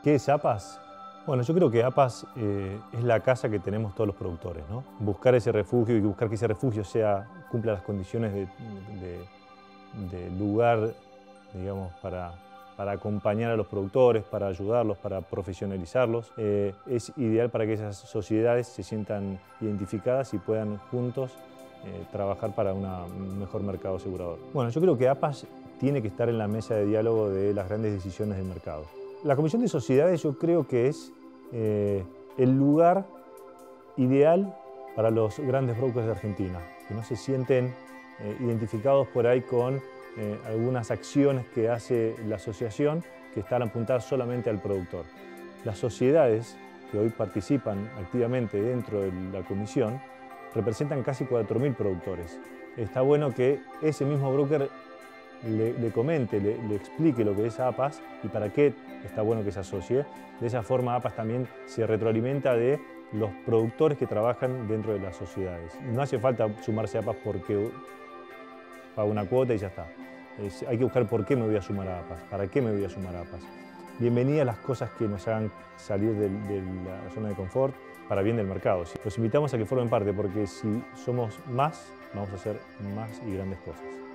¿Qué es APAS? Bueno, yo creo que APAS es la casa que tenemos todos los productores, ¿no? Buscar ese refugio y buscar que ese refugio cumpla las condiciones de lugar, digamos, para acompañar a los productores, para ayudarlos, para profesionalizarlos. Es ideal para que esas sociedades se sientan identificadas y puedan juntos trabajar para un mejor mercado asegurador. Bueno, yo creo que APAS tiene que estar en la mesa de diálogo de las grandes decisiones del mercado. La Comisión de Sociedades yo creo que es el lugar ideal para los grandes brokers de Argentina, que no se sienten identificados por ahí con algunas acciones que hace la asociación que están apuntadas solamente al productor. Las sociedades que hoy participan activamente dentro de la comisión representan casi 4.000 productores. Está bueno que ese mismo broker le comente, le explique lo que es APAS y para qué está bueno que se asocie. De esa forma APAS también se retroalimenta de los productores que trabajan dentro de las sociedades. No hace falta sumarse a APAS porque pago una cuota y ya está. Hay que buscar por qué me voy a sumar a APAS, para qué me voy a sumar a APAS. Bienvenidas las cosas que nos hagan salir de la zona de confort para bien del mercado. Los invitamos a que formen parte porque si somos más, vamos a hacer más y grandes cosas.